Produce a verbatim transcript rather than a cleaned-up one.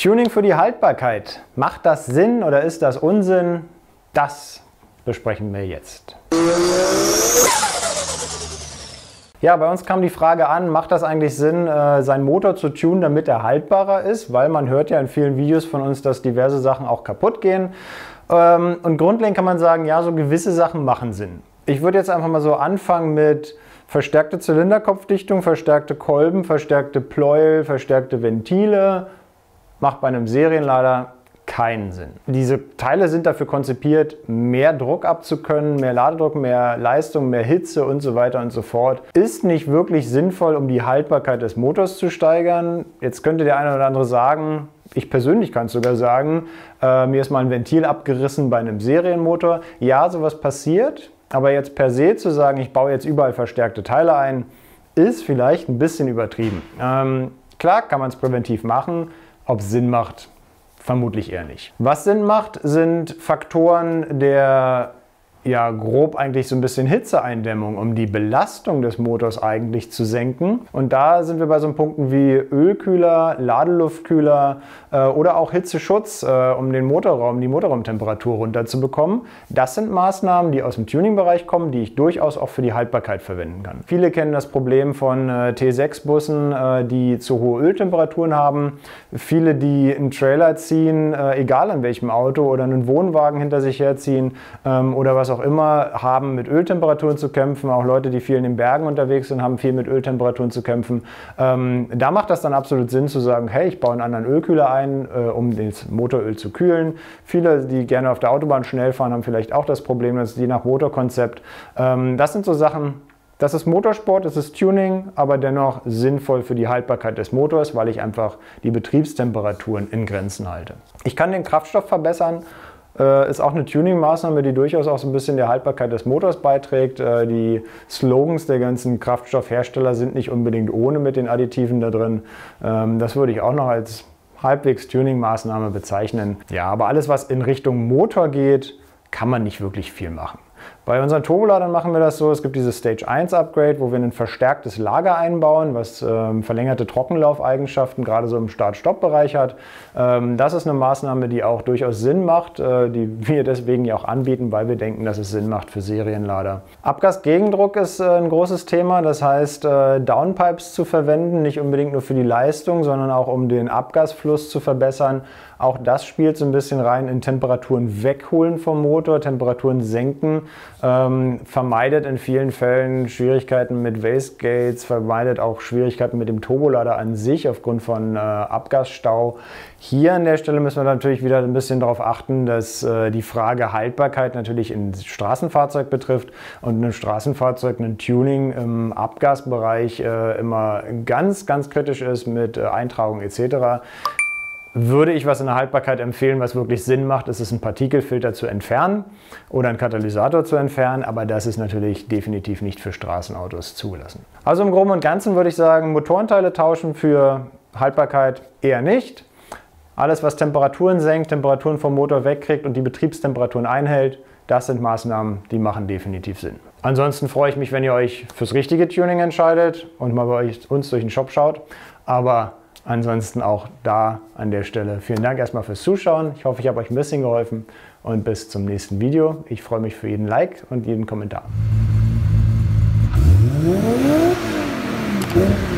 Tuning für die Haltbarkeit. Macht das Sinn oder ist das Unsinn? Das besprechen wir jetzt. Ja, bei uns kam die Frage an, macht das eigentlich Sinn, seinen Motor zu tunen, damit er haltbarer ist? Weil man hört ja in vielen Videos von uns, dass diverse Sachen auch kaputt gehen. Und grundlegend kann man sagen, ja, so gewisse Sachen machen Sinn. Ich würde jetzt einfach mal so anfangen mit verstärkte Zylinderkopfdichtung, verstärkte Kolben, verstärkte Pleuel, verstärkte Ventile. Macht bei einem Serienlader keinen Sinn. Diese Teile sind dafür konzipiert, mehr Druck abzukönnen, mehr Ladedruck, mehr Leistung, mehr Hitze und so weiter und so fort. Ist nicht wirklich sinnvoll, um die Haltbarkeit des Motors zu steigern. Jetzt könnte der eine oder andere sagen, ich persönlich kann es sogar sagen, äh, mir ist mal ein Ventil abgerissen bei einem Serienmotor. Ja, sowas passiert, aber jetzt per se zu sagen, ich baue jetzt überall verstärkte Teile ein, ist vielleicht ein bisschen übertrieben. Ähm, klar kann man es präventiv machen, ob es Sinn macht, vermutlich eher nicht. Was Sinn macht, sind Faktoren der, ja, grob eigentlich so ein bisschen Hitzeeindämmung, um die Belastung des Motors eigentlich zu senken. Und da sind wir bei so Punkten wie Ölkühler, Ladeluftkühler äh, oder auch Hitzeschutz, äh, um den Motorraum, die Motorraumtemperatur runterzubekommen. Das sind Maßnahmen, die aus dem Tuning-Bereich kommen, die ich durchaus auch für die Haltbarkeit verwenden kann. Viele kennen das Problem von äh, T sechs Bussen, äh, die zu hohe Öltemperaturen haben. Viele, die einen Trailer ziehen, äh, egal in welchem Auto, oder einen Wohnwagen hinter sich herziehen ähm, oder was auch auch immer, haben mit Öltemperaturen zu kämpfen. Auch Leute, die viel in den Bergen unterwegs sind, haben viel mit Öltemperaturen zu kämpfen. Ähm, da macht das dann absolut Sinn zu sagen, hey, ich baue einen anderen Ölkühler ein, äh, um das Motoröl zu kühlen. Viele, die gerne auf der Autobahn schnell fahren, haben vielleicht auch das Problem, das ist je nach Motorkonzept. Ähm, das sind so Sachen, das ist Motorsport, das ist Tuning, aber dennoch sinnvoll für die Haltbarkeit des Motors, weil ich einfach die Betriebstemperaturen in Grenzen halte. Ich kann den Kraftstoff verbessern. Äh, ist auch eine Tuning-Maßnahme, die durchaus auch so ein bisschen der Haltbarkeit des Motors beiträgt. Äh, die Slogans der ganzen Kraftstoffhersteller sind nicht unbedingt ohne mit den Additiven da drin. Ähm, das würde ich auch noch als halbwegs Tuning-Maßnahme bezeichnen. Ja, aber alles, was in Richtung Motor geht, kann man nicht wirklich viel machen. Bei unseren Turboladern machen wir das so, es gibt dieses Stage eins Upgrade, wo wir ein verstärktes Lager einbauen, was ähm, verlängerte Trockenlaufeigenschaften gerade so im Start-Stopp-Bereich hat. Ähm, das ist eine Maßnahme, die auch durchaus Sinn macht, äh, die wir deswegen ja auch anbieten, weil wir denken, dass es Sinn macht für Serienlader. Abgasgegendruck ist äh, ein großes Thema, das heißt äh, Downpipes zu verwenden, nicht unbedingt nur für die Leistung, sondern auch um den Abgasfluss zu verbessern. Auch das spielt so ein bisschen rein in Temperaturen wegholen vom Motor, Temperaturen senken, ähm, vermeidet in vielen Fällen Schwierigkeiten mit Wastegates, vermeidet auch Schwierigkeiten mit dem Turbolader an sich aufgrund von äh, Abgasstau. Hier an der Stelle müssen wir natürlich wieder ein bisschen darauf achten, dass äh, die Frage Haltbarkeit natürlich ein Straßenfahrzeug betrifft und ein Straßenfahrzeug, ein Tuning im Abgasbereich äh, immer ganz, ganz kritisch ist mit äh, Eintragung et cetera. Würde ich was in der Haltbarkeit empfehlen, was wirklich Sinn macht, ist es, einen Partikelfilter zu entfernen oder einen Katalysator zu entfernen, aber das ist natürlich definitiv nicht für Straßenautos zugelassen. Also im Groben und Ganzen würde ich sagen, Motorenteile tauschen für Haltbarkeit eher nicht. Alles, was Temperaturen senkt, Temperaturen vom Motor wegkriegt und die Betriebstemperaturen einhält, das sind Maßnahmen, die machen definitiv Sinn. Ansonsten freue ich mich, wenn ihr euch fürs richtige Tuning entscheidet und mal bei uns durch den Shop schaut, aber ansonsten auch da an der Stelle vielen Dank erstmal fürs Zuschauen. Ich hoffe, ich habe euch ein bisschen geholfen und bis zum nächsten Video. Ich freue mich für jeden Like und jeden Kommentar.